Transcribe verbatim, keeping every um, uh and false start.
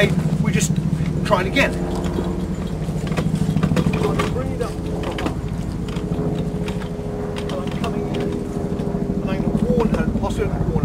anyway, we're just trying again. I'm bringing it up. And I'm coming in. And I'm going to warn her, possibly warn